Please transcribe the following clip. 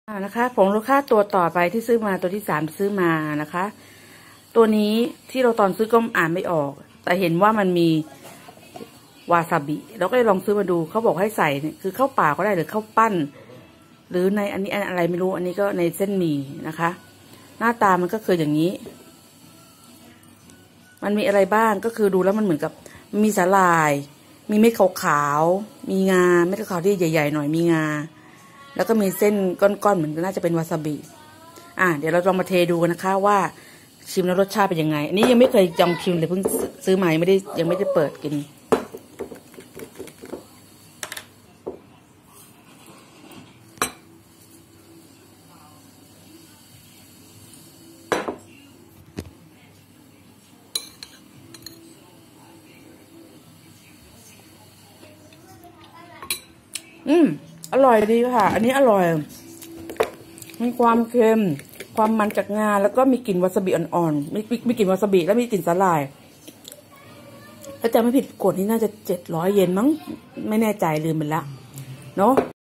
นะคะผงโลค่าตัวต่อไปที่ซื้อมาตัวที่3ซื้อมานะคะ ตัวนี้ที่เราตอนซื้อก็อ่านไม่ออกแต่เห็นว่ามันมีวาซาบิเราก็เลยลองซื้อมาดูเขาบอกให้ใส่เนี่ยคือข้าวเปล่าก็ได้หรือข้าวปั้นหรือในอันนี้อะไรไม่รู้อันนี้ก็ในเส้นหมี่นะคะ หน้าตามันก็คืออย่างนี้มันมีอะไรบ้างก็คือดูแล้วมันเหมือนกับมีสาหร่ายมีเม็ดขาวๆมีงาเม็ดขาวที่ใหญ่ๆหน่อยมีงาแล้วก็มีเส้นก้อนๆเหมือนน่าจะเป็นวาซาบิเดี๋ยวเราลองมาเทดูกันนะคะว่าชิมแล้วรสชาติเป็นยังไงอันนี้ยังไม่เคยลองชิมเลยเพิ่งซื้อมายังไม่ได้เปิดกินอร่อยดีค่ะอันนี้อร่อยมีความเค็มความมันจากงาแล้วก็มีกลิ่นวาซาบิอ่อนๆมีกลิ่นวาซาบิแล้วมีกลิ่นสาหร่ายถ้าจำไม่ผิดขวดนี้น่าจะ700 เยนมั้งไม่แน่ใจลืมไปละเนาะ